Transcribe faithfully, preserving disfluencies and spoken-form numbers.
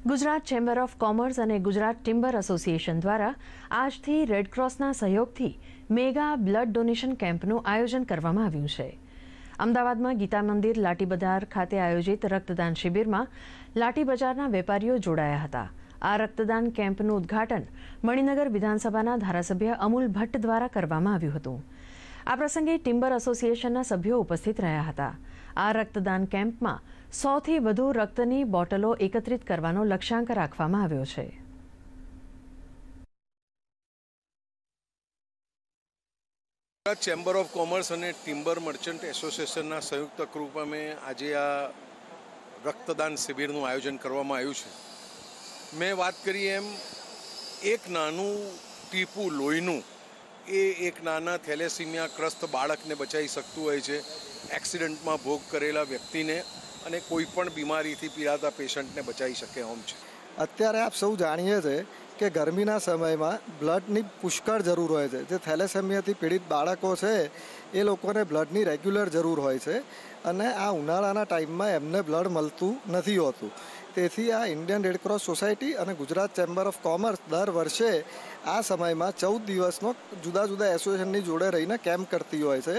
Gujarat chamber of commerce અને Gujarat timber association દ્વારા આજથી રેડક્રોસના સહયોગથી મેગા બ્લડ ડોનેશન કેમ્પનું આયોજન કરવામાં આવ્યું છે. અમદાવાદમાં ગીતા મંદિર લાઠી બજાર ખાતે આયોજિત રક્તદાન શિબિરમાં લાઠી બજારના વેપારીઓ જોડાયા હતા. આ રક્તદાન કેમ્પનું ઉદ્ઘાટન મણિનગર વિધાનસભાના ધારાસભ્ય અમૂલ ભટ્ટ દ્વારા કરવામાં આવ્યું હતું. આ પ્રસંગે ટિમ્બર એસોસિએશનના સભ્યો ઉપસ્થિત રહ્યા હતા. આ રક્તદાન કેમ્પમાં સૌથી વધુ રક્તની બોટલો એકત્રિત કરવાનો લક્ષ્યાંક રાખવામાં આવ્યો છે. ચેમ્બર ઓફ કોમર્સ અને ટિમ્બર મર્ચન્ટ એસોસિએશનના સંયુક્ત રૂપે આજે આ રક્તદાન શિબિરનું આયોજન કરવામાં આવ્યું છે. મેં વાત કરી એમ એક નાનું ટીપું લોહીનું એ એક નાના થેલેસીમિયા ગ્રસ્ત બાળકને બચાવી શકતું હોય છે, એક્સિડન્ટમાં ભોગ કરેલા વ્યક્તિને અને કોઈ પણ બીમારીથી પીડાતા પેશન્ટને બચાવી શકે એમ છે. અત્યારે આપ સૌ જાણીએ છીએ કે ગરમીના સમયમાં બ્લડની પુષ્કળ જરૂર હોય છે. જે થેલેસેમિયાથી પીડિત બાળકો છે એ લોકોને બ્લડની રેગ્યુલર જરૂર હોય છે અને આ ઉનાળાના ટાઈમમાં એમને બ્લડ મળતું નથી હોતું. તેથી આ ઇન્ડિયન રેડક્રોસ સોસાયટી અને ગુજરાત ચેમ્બર ઓફ કોમર્સ દર વર્ષે આ સમયમાં ચૌદ દિવસનો જુદા જુદા એસોસિએશનની જોડે રહીને કેમ્પ કરતી હોય છે.